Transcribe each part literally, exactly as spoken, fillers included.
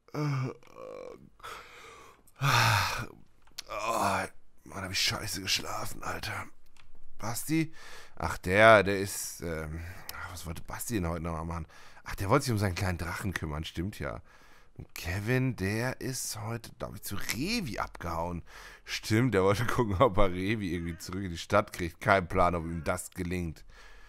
Oh, Mann, hab ich scheiße geschlafen, Alter. Basti? Ach, der, der ist, ähm, ach, was wollte Basti denn heute noch mal machen? Ach, der wollte sich um seinen kleinen Drachen kümmern, stimmt ja. Und Kevin, der ist heute, glaube ich, zu Revi abgehauen. Stimmt, der wollte gucken, ob er Revi irgendwie zurück in die Stadt kriegt. Kein Plan, ob ihm das gelingt.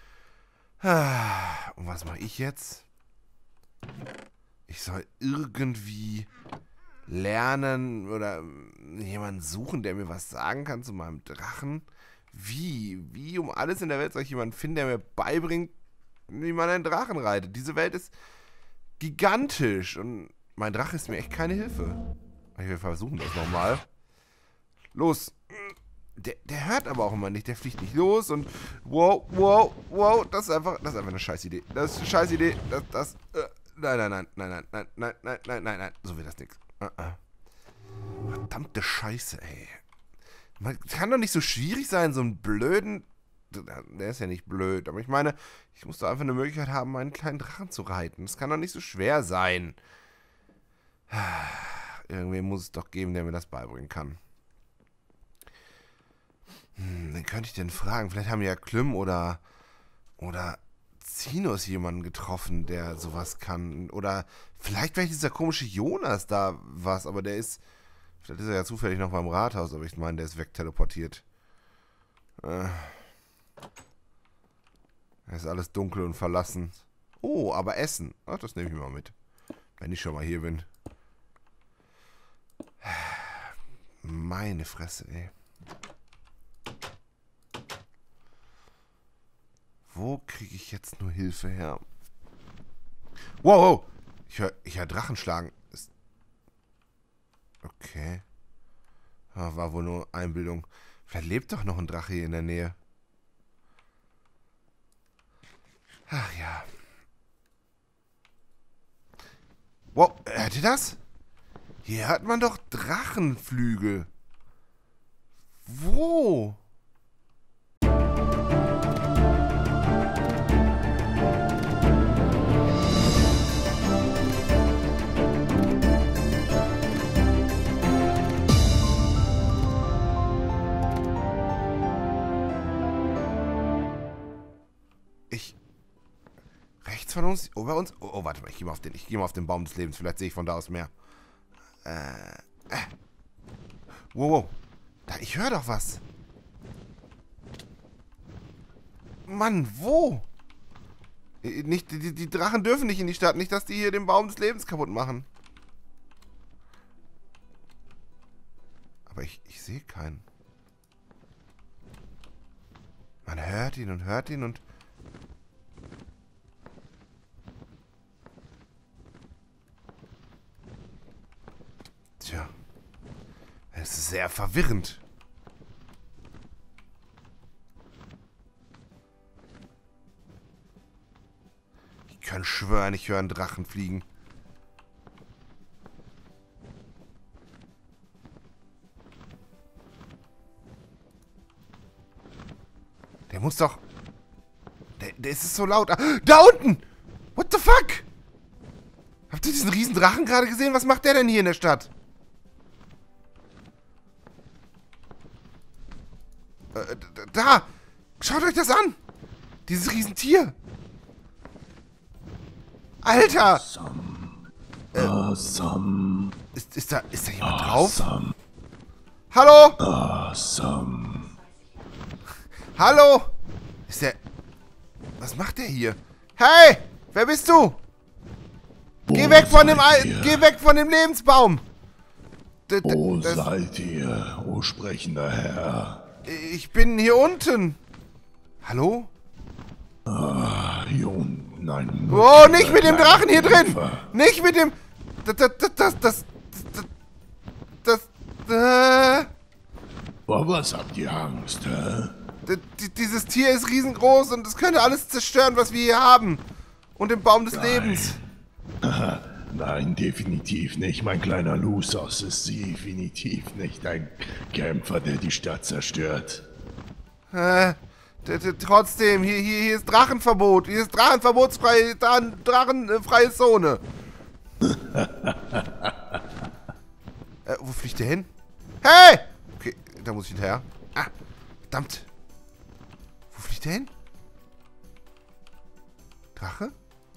Und was mache ich jetzt? Ich soll irgendwie lernen oder jemanden suchen, der mir was sagen kann zu meinem Drachen. Wie? Wie um alles in der Welt soll ich jemanden finden, der mir beibringt, wie man einen Drachen reitet? Diese Welt ist gigantisch und mein Drache ist mir echt keine Hilfe. Ich will versuchen das nochmal. Los. Der, der hört aber auch immer nicht. Der fliegt nicht los und wow, wow, wow. Das ist einfach, das ist einfach eine Scheißidee. Das ist eine Scheißidee. Das, das, äh, nein, nein, nein, nein, nein, nein, nein, nein, nein, nein, nein. So wird das nix. Uh -uh. Verdammte Scheiße, ey. Man kann doch nicht so schwierig sein, so einen blöden... Der ist ja nicht blöd, aber ich meine, ich muss doch einfach eine Möglichkeit haben, meinen kleinen Drachen zu reiten. Das kann doch nicht so schwer sein. Irgendwen muss es doch geben, der mir das beibringen kann. Hm, wen könnte ich denn fragen? Vielleicht haben ja Klüm oder... Oder... Zinus jemanden getroffen, der sowas kann. Oder vielleicht vielleicht dieser komische Jonas da was, aber der ist... Vielleicht ist er ja zufällig noch beim Rathaus, aber ich meine, der ist wegteleportiert. Äh... Es ist alles dunkel und verlassen. Oh, aber Essen. Ach, das nehme ich mal mit. Wenn ich schon mal hier bin. Meine Fresse, ey. Wo kriege ich jetzt nur Hilfe her? Wow, ich höre ich hör Drachen schlagen. Ist okay. War wohl nur Einbildung. Vielleicht lebt doch noch ein Drache hier in der Nähe. Ach ja. Wow, hört ihr das? Hier hört man doch Drachenflügel. Wo? Ich... Rechts von uns? Über uns? Oh, oh, warte mal, ich gehe mal auf den, ich gehe mal auf den Baum des Lebens. Vielleicht sehe ich von da aus mehr. Äh, äh. Wow, wow. Da, ich höre doch was. Mann, wo? Nicht, die, die Drachen dürfen nicht in die Stadt. Nicht, dass die hier den Baum des Lebens kaputt machen. Aber ich, ich sehe keinen. Man hört ihn und hört ihn und... Tja, es ist sehr verwirrend. Ich kann schwören, ich höre einen Drachen fliegen. Der muss doch... Der, der ist so laut. Ah, da unten! What the fuck? Habt ihr diesen riesen Drachen gerade gesehen? Was macht der denn hier in der Stadt? Äh, da! Schaut euch das an! Dieses Riesentier! Alter! Awesome. Äh, Awesome. ist, ist, da, ist da jemand drauf? Awesome. Hallo? Awesome. Hallo? Ist der... Was macht der hier? Hey! Wer bist du? Geh Wo weg von dem... seid Al ihr? Geh weg von dem Lebensbaum! D d Wo das, seid ihr, o sprechender Herr? ich bin hier unten. Hallo? Ah, hier unten ein... Oh, nicht mit dem kleiner Drachen hier drin! Käfer. Nicht mit dem... Das... Das... Das... Das... Das... Das... Äh, Vor was habt ihr Angst, hä? d- d- dieses Tier ist riesengroß und es könnte alles zerstören, was wir hier haben. Und den Baum des Lebens. Nein, definitiv nicht. Mein kleiner Lusos ist definitiv nicht ein Kämpfer, der die Stadt zerstört. Äh, d- d- trotzdem, hier, hier, hier ist Drachenverbot. Hier ist Drachenverbotsfrei, Drachen, Drachenfreie Zone. fliegt der hin? Hey! Okay, da muss ich hinterher. Ah, verdammt. Wo fliegt der hin? Drache?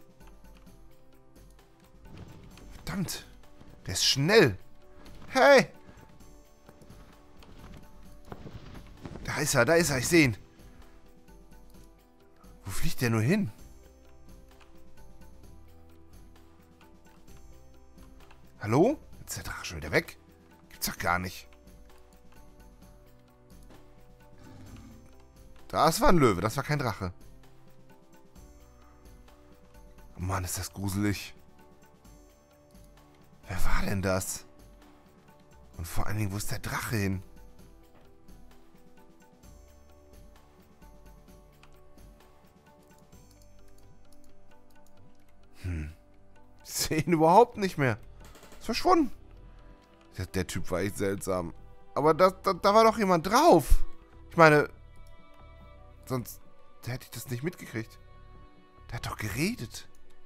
Verdammt. Der ist schnell. Hey! Da ist er, da ist er, ich sehe ihn. Wo fliegt der nur hin? Hallo? Jetzt ist der Drache schon wieder weg. Gibt's doch gar nicht. Das war ein Löwe, das war kein Drache. Oh Mann, ist das gruselig. Wer war denn das? Und vor allen Dingen, wo ist der Drache hin? Hm. Ich sehe ihn überhaupt nicht mehr. Ist verschwunden. Der, der Typ war echt seltsam. Aber da, da, da war doch jemand drauf. Ich meine, sonst hätte ich das nicht mitgekriegt. Der hat doch geredet.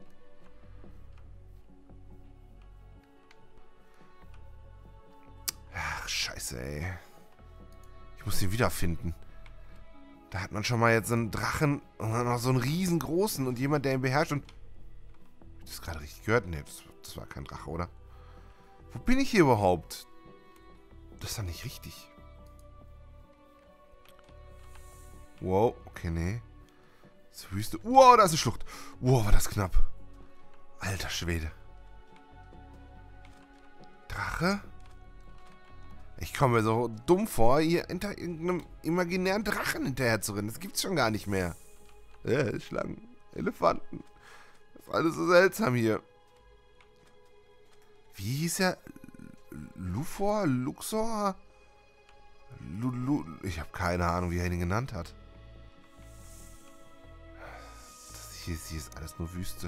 Ach, scheiße, ey. Ich muss ihn wiederfinden. Da hat man schon mal jetzt so einen Drachen und dann noch so einen riesengroßen und jemand, der ihn beherrscht und... Hab ich das gerade richtig gehört? Nee, das, das war kein Drache, oder? Wo bin ich hier überhaupt? Das ist doch nicht richtig. Wow, okay, nee. Das ist Wüste. Wow, da ist eine Schlucht. Wow, war das knapp. Alter Schwede. Drache? Ich komme mir so dumm vor, hier hinter irgendeinem imaginären Drachen hinterher zu rennen. Das gibt's schon gar nicht mehr. Äh, Schlangen, Elefanten. Das ist alles so seltsam hier. Wie hieß er? Lufor? Luxor? Lu, Lu, ich habe keine Ahnung, wie er ihn genannt hat. Das hier, hier ist alles nur Wüste.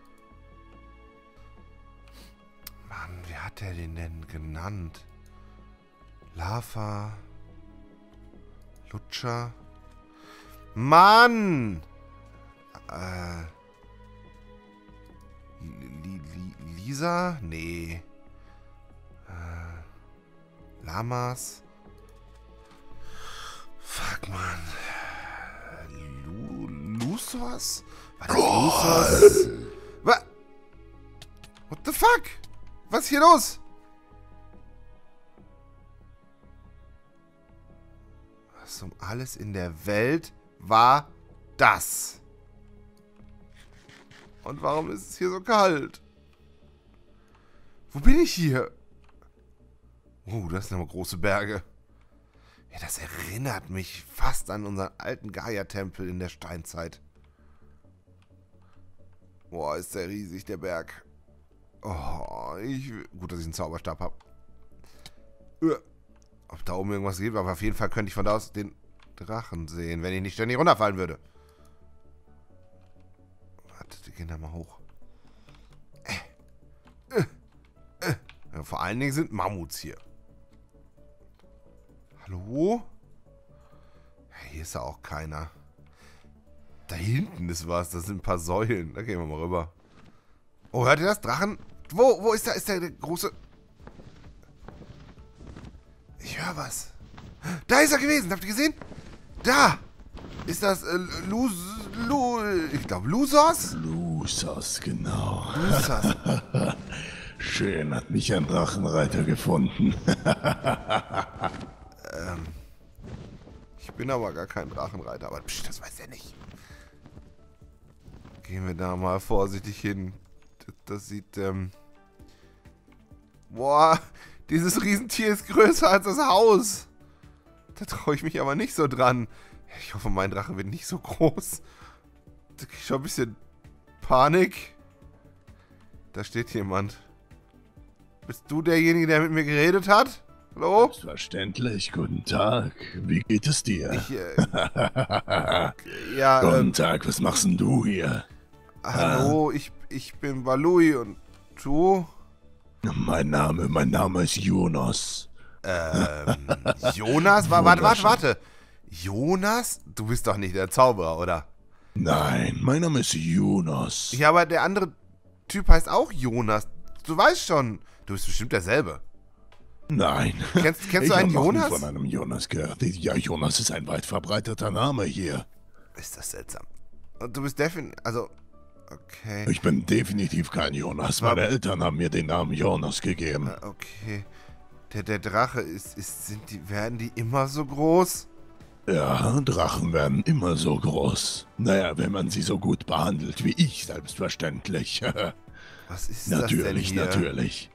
Mann, wie hat er den denn genannt? Lava. Lutscher. Mann! Äh. Li, Li, Lisa? Nee. Äh. Lamas. Fuck, Mann. Lu, Lusos? War das Lusos? Was? What the fuck? Was ist hier los? Was um alles in der Welt war das? Und warum ist es hier so kalt? Wo bin ich hier? Oh, das sind aber große Berge. Ja, das erinnert mich fast an unseren alten Gaia-Tempel in der Steinzeit. Boah, ist der riesig, der Berg. Oh, ich... Gut, dass ich einen Zauberstab habe. Ob da oben irgendwas geht, aber auf jeden Fall könnte ich von da aus den Drachen sehen, wenn ich nicht ständig runterfallen würde. Warte, die gehen da mal hoch. Äh, äh, äh. Ja, vor allen Dingen sind Mammuts hier. Hallo? Ja, hier ist ja auch keiner. Da hinten ist was, das sind ein paar Säulen. Da gehen wir mal rüber. Oh, hört ihr das? Drachen? Wo, wo ist da? Ist der, der große... Ich höre was. Da ist er gewesen. Habt ihr gesehen? Da. Ist das äh, Lus... Lu... Ich glaube, Lusos? Lusos, genau. Lusos. Schön hat mich ein Drachenreiter gefunden. ähm... Ich bin aber gar kein Drachenreiter. Aber psch, das weiß er nicht. Gehen wir da mal vorsichtig hin. Das, das sieht, ähm... Boah... Dieses Riesentier ist größer als das Haus. Da traue ich mich aber nicht so dran. Ich hoffe, mein Drache wird nicht so groß. Da krieg ich schon ein bisschen Panik. Da steht jemand. Bist du derjenige, der mit mir geredet hat? Hallo? Selbstverständlich. Guten Tag. Wie geht es dir? Ich, äh, ja, Guten ähm, Tag, was machst denn du hier? Hallo, ich, ich bin Balui und du? Mein Name, mein Name ist Jonas. Ähm, Jonas? Warte, warte, warte. Jonas? Du bist doch nicht der Zauberer, oder? Nein, mein Name ist Jonas. Ja, aber der andere Typ heißt auch Jonas. Du weißt schon, du bist bestimmt derselbe. Nein. Kennst, kennst ich du einen habe noch nie Jonas? von einem Jonas gehört. Ja, Jonas ist ein weit verbreiteter Name hier. Ist das seltsam. Und du bist definitiv, also, okay. Ich bin definitiv kein Jonas. Meine Eltern haben mir den Namen Jonas gegeben. Äh, Okay. Der, der Drache, ist, ist, sind die, werden die immer so groß? Ja, Drachen werden immer so groß. Naja, wenn man sie so gut behandelt wie ich, selbstverständlich. Was ist Natürlich, das denn hier? natürlich.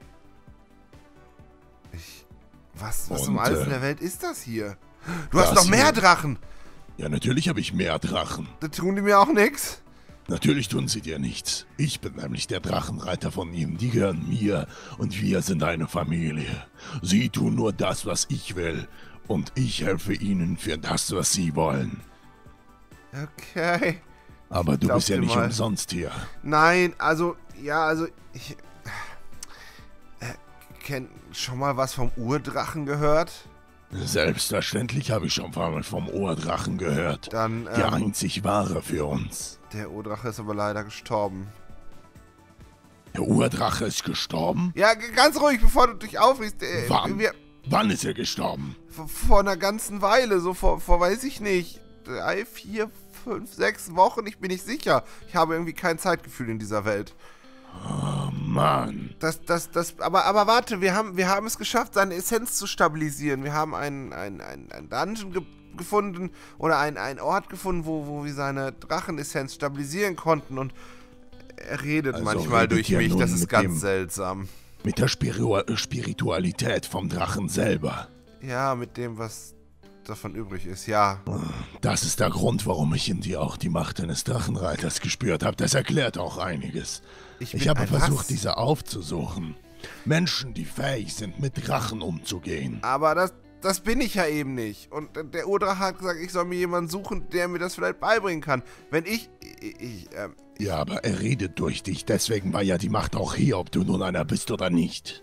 Ich, was was Und, um alles in äh, der Welt ist das hier? Du hast das noch mehr hier- Drachen. Ja, natürlich habe ich mehr Drachen. Da tun die mir auch nichts. Natürlich tun sie dir nichts. Ich bin nämlich der Drachenreiter von ihnen. Die gehören mir und wir sind eine Familie. Sie tun nur das, was ich will. Und ich helfe ihnen für das, was sie wollen. Okay. Aber du Glaub bist ja dir nicht mal. umsonst hier. Nein, also, ja, also, ich... Äh, kenn schon mal was vom Urdrachen gehört? Selbstverständlich habe ich schon mal vom Ohrdrachen gehört. Dann, Der ähm, einzig wahre für uns. der Urdrache ist aber leider gestorben. Der Urdrache ist gestorben? Ja, g- ganz ruhig, bevor du dich aufregst. Äh, Wann? Wir, Wann ist er gestorben? vor, vor einer ganzen Weile, so vor, vor, weiß ich nicht, drei, vier, fünf, sechs Wochen, ich bin nicht sicher. Ich habe irgendwie kein Zeitgefühl in dieser Welt. Oh Mann. Das, das, das, aber, aber warte, wir haben, wir haben es geschafft, seine Essenz zu stabilisieren. Wir haben einen, einen, einen, einen Dungeon ge gefunden oder einen, einen Ort gefunden, wo, wo wir seine Drachenessenz stabilisieren konnten und er redet Also manchmal redet durch ihr mich. nun Das ist mit ganz dem- seltsam. Mit der Spiru Spiritualität vom Drachen selber. Ja, mit dem, was davon übrig ist, ja. Das ist der Grund, warum ich in dir auch die Macht eines Drachenreiters gespürt habe. Das erklärt auch einiges. Ich Ich, bin habe ein versucht, was? diese aufzusuchen. Menschen, die fähig sind, mit Drachen umzugehen. Aber das, das bin ich ja eben nicht. Und der Urdrache hat gesagt, ich soll mir jemanden suchen, der mir das vielleicht beibringen kann. Wenn ich, ich, ich ähm, Ja, aber er redet durch dich. Deswegen war ja die Macht auch hier, ob du nun einer bist oder nicht.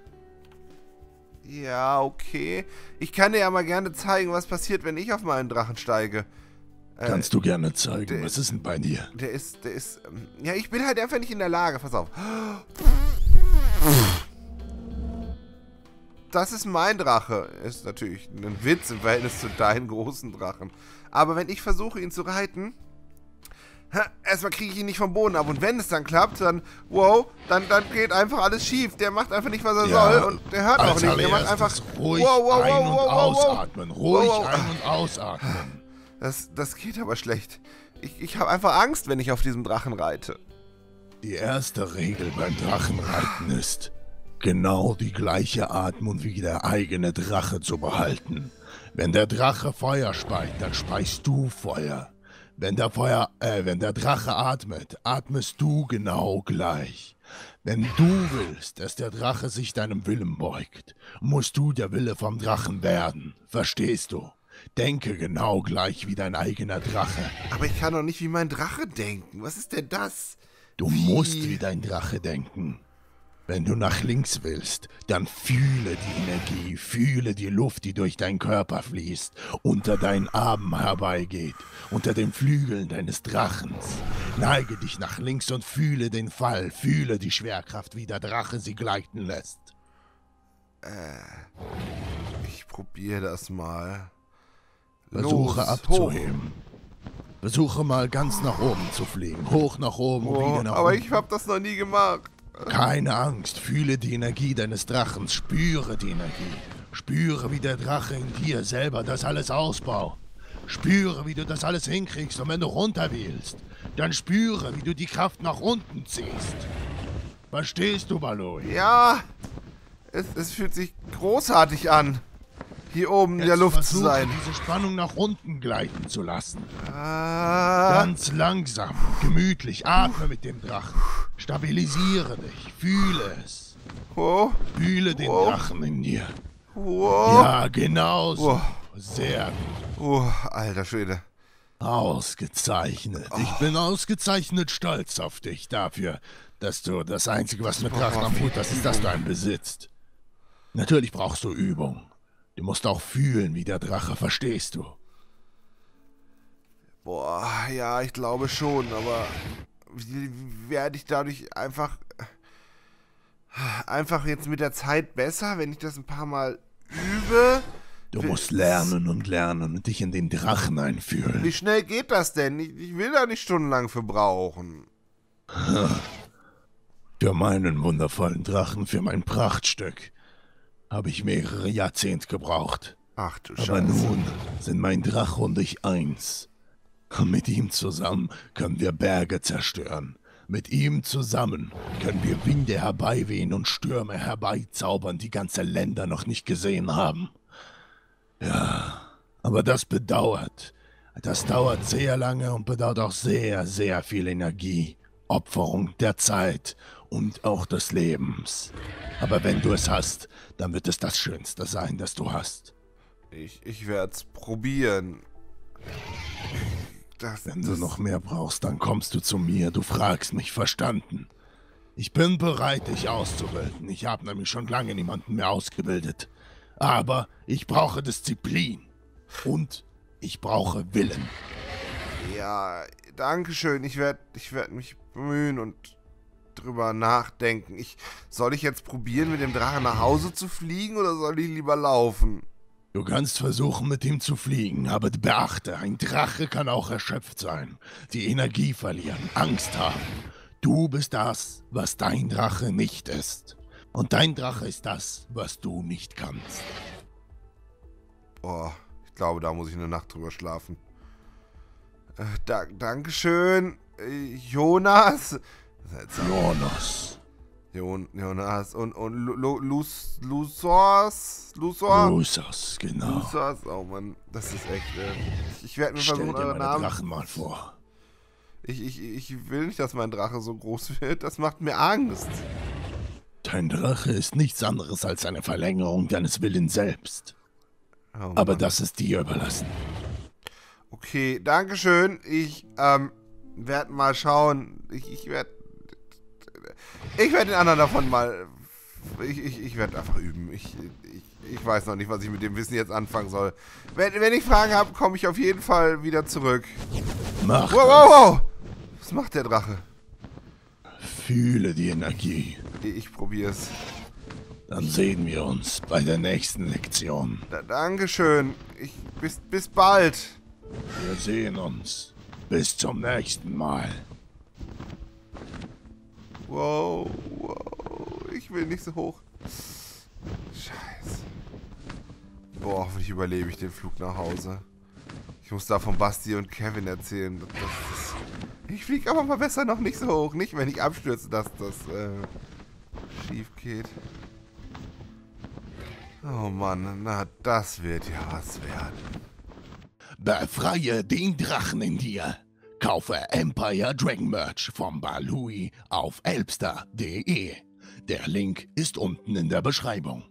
ja, okay. Ich kann dir ja mal gerne zeigen, was passiert, wenn ich auf meinen Drachen steige. Äh, Kannst du gerne zeigen. der- Was ist denn bei dir? Der ist, der ist, ähm, ja, ich bin halt einfach nicht in der Lage, pass auf. Das ist mein Drache. Ist natürlich ein Witz im Verhältnis zu deinen großen Drachen. Aber wenn ich versuche, ihn zu reiten, ha, erstmal kriege ich ihn nicht vom Boden ab. Und wenn es dann klappt, dann, wow, dann, dann geht einfach alles schief. Der macht einfach nicht, was er Ja, soll. Und der hört auch Als nicht. Der macht allererstes einfach, ruhig wow, wow, ein- wow, und wow, wow, wow. ausatmen. Ruhig Wow, wow. ein- und ausatmen. Das, das geht aber schlecht. Ich, ich habe einfach Angst, wenn ich auf diesem Drachen reite. Die erste Regel beim Drachenreiten ist, genau die gleiche Atmung wie der eigene Drache zu behalten. Wenn der Drache Feuer speit, dann speist du Feuer. Wenn der Feuer, äh, wenn der Drache atmet, atmest du genau gleich. Wenn du willst, dass der Drache sich deinem Willen beugt, musst du der Wille vom Drachen werden. Verstehst du? Denke genau gleich wie dein eigener Drache. Aber ich kann doch nicht wie mein Drache denken. Was ist denn das? Du musst wie dein Drache denken. Wenn du nach links willst, dann fühle die Energie, fühle die Luft, die durch deinen Körper fließt, unter deinen Armen herbeigeht, unter den Flügeln deines Drachens. Neige dich nach links und fühle den Fall, fühle die Schwerkraft, wie der Drache sie gleiten lässt. Ich probiere das mal. Versuche Los, abzuheben. Versuche mal ganz nach oben zu fliegen, hoch nach oben und hoch. wieder Oh, nach aber unten. ich habe das noch nie gemacht. Keine Angst, fühle die Energie deines Drachens, spüre die Energie. Spüre, wie der Drache in dir selber das alles ausbaut. Spüre, wie du das alles hinkriegst und wenn du runter willst, dann spüre, wie du die Kraft nach unten ziehst. Verstehst du, Baloi? Ja, es, es fühlt sich großartig an, hier oben in der Luft zu versuche, sein. diese Spannung nach unten gleiten zu lassen. Ah, Ganz langsam, gemütlich, atme mit dem Drachen. Stabilisiere dich, fühle es. oh, Fühle den Oh. Drachen in dir. oh, Ja, genau so. Oh. Sehr gut. oh, alter Schwede. Ausgezeichnet. Ich bin ausgezeichnet stolz auf dich dafür, dass du das Einzige, was mit Drachen am Hut hast, ist, dass du einen besitzt. Natürlich brauchst du Übung. Du musst auch fühlen, wie der Drache, verstehst du? Boah, ja, ich glaube schon, aber wie, wie werde ich dadurch einfach... einfach jetzt mit der Zeit besser, wenn ich das ein paar Mal übe? Du musst lernen und lernen und dich in den Drachen einfühlen. Wie schnell geht das denn? Ich, ich will da nicht stundenlang für brauchen. Für meinen wundervollen Drachen, für mein Prachtstück, habe ich mehrere Jahrzehnte gebraucht. Ach du Aber Scheiße. nun sind mein Drache und ich eins. Und mit ihm zusammen können wir Berge zerstören. Mit ihm zusammen können wir Winde herbeiwehen und Stürme herbeizaubern, die ganze Länder noch nicht gesehen haben. Ja, aber das bedauert. Das dauert sehr lange und bedauert auch sehr, sehr viel Energie, Opferung der Zeit und auch des Lebens. Aber wenn du es hast, dann wird es das Schönste sein, das du hast. Ich, ich werde es probieren. Das, Wenn du das, noch mehr brauchst, dann kommst du zu mir. Du fragst mich, verstanden? Ich bin bereit, dich auszubilden. Ich habe nämlich schon lange niemanden mehr ausgebildet. Aber ich brauche Disziplin. Und ich brauche Willen. Ja, danke schön. Ich werde ich werd mich bemühen und drüber nachdenken. Ich, soll ich jetzt probieren, mit dem Drachen nach Hause zu fliegen oder soll ich lieber laufen? Du kannst versuchen, mit ihm zu fliegen, aber beachte, ein Drache kann auch erschöpft sein, die Energie verlieren, Angst haben. Du bist das, was dein Drache nicht ist. Und dein Drache ist das, was du nicht kannst. Boah, ich glaube, da muss ich eine Nacht drüber schlafen. Äh, da, Dankeschön, äh, Jonas. Seltsam. Jonas. Jon, Jonas und, und Lu, Lu, Lus, Lusors? Lusor? Lusos, genau. Lusors? Oh Mann, das ist echt, äh, ich, ich werde mir Stell versuchen, dir euren meine Namen... Drachen mal vor. Ich, ich, ich will nicht, dass mein Drache so groß wird, das macht mir Angst. Dein Drache ist nichts anderes als eine Verlängerung deines Willens selbst. Oh Aber Mann. das ist dir überlassen. Okay, Dankeschön. Ich, ähm, werde mal schauen. Ich, ich werde... Ich werde den anderen davon mal... Ich, ich, ich werde einfach üben. Ich, ich, ich weiß noch nicht, was ich mit dem Wissen jetzt anfangen soll. Wenn, wenn ich Fragen habe, komme ich auf jeden Fall wieder zurück. Mach Wow, wow, wow! Was macht der Drache? das. Fühle die Energie. Ich, ich probiere es. Dann sehen wir uns bei der nächsten Lektion. Da, Dankeschön. Ich, bis, bis bald. Wir sehen uns. Bis zum nächsten Mal. Wow, wow. Ich will nicht so hoch. Scheiße. Boah, hoffentlich überlebe ich den Flug nach Hause. Ich muss da von Basti und Kevin erzählen. Das, das, ich fliege aber mal besser noch nicht so hoch. Nicht, wenn ich abstürze, dass das äh, schief geht. Oh Mann, na das wird ja was werden. Befreie den Drachen in dir. Kaufe Empire Dragon Merch vom Balui auf elbster punkt de. Der Link ist unten in der Beschreibung.